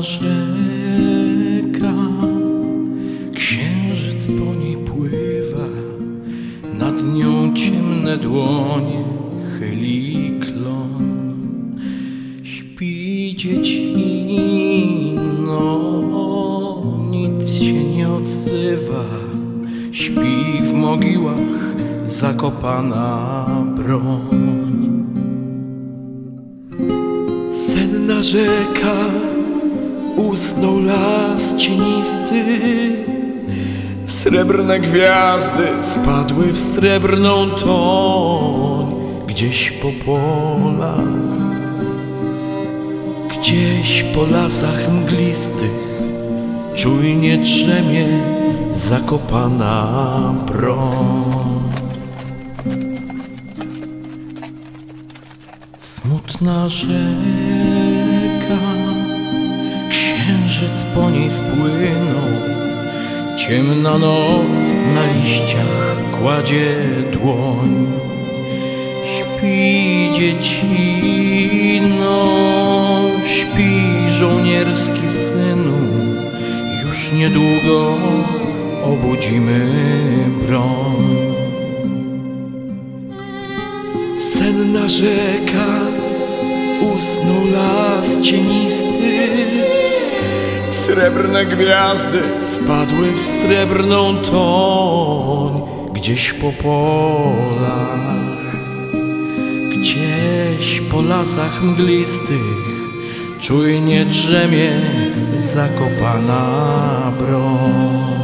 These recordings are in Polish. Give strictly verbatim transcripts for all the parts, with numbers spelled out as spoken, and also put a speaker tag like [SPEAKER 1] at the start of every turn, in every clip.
[SPEAKER 1] rzeka, księżyc po niej pływa, nad nią ciemne dłonie chyli klon. Śpi dziecino, nic się nie odzywa, śpi w mogiłach zakopana broń. Senna rzeka, usnął las cienisty, srebrne gwiazdy spadły w srebrną toń. Gdzieś po polach, gdzieś po lasach mglistych czujnie drzemie zakopana broń. Smutna rzeka, księżyc po niej spłynął, ciemna noc na liściach kładzie dłoń. Śpi dziecino, śpi żołnierski synu, już niedługo obudzimy broń. Senna rzeka, usnął las cienisty, srebrne gwiazdy spadły w srebrną toń. Gdzieś po polach, gdzieś po lasach mglistych czujnie drzemie zakopana broń.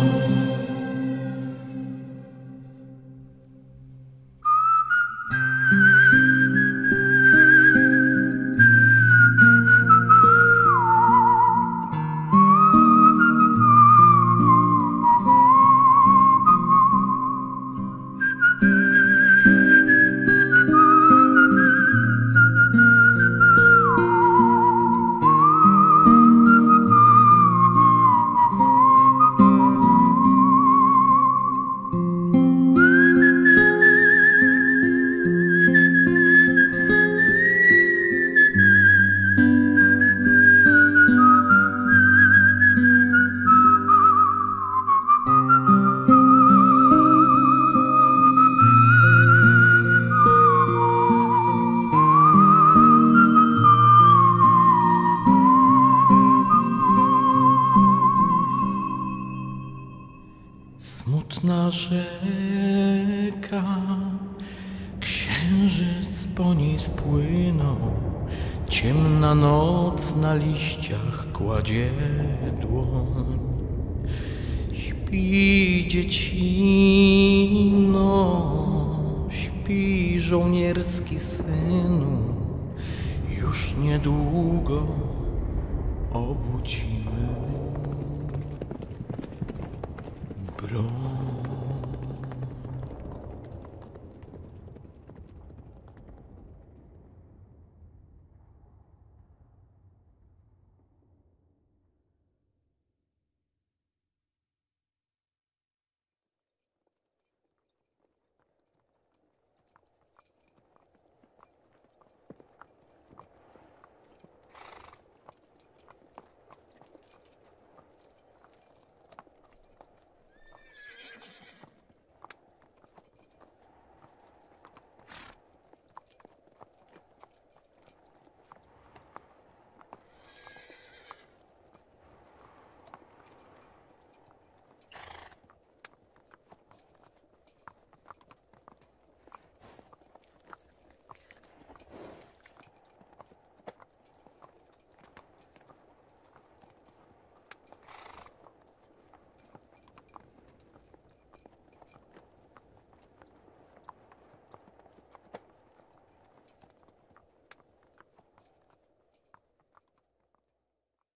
[SPEAKER 1] Smutna rzeka, księżyc po niej spłynął, ciemna noc na liściach kładzie dłoń. Śpi dziecino, śpi żołnierski synu, już niedługo obudzimy broń.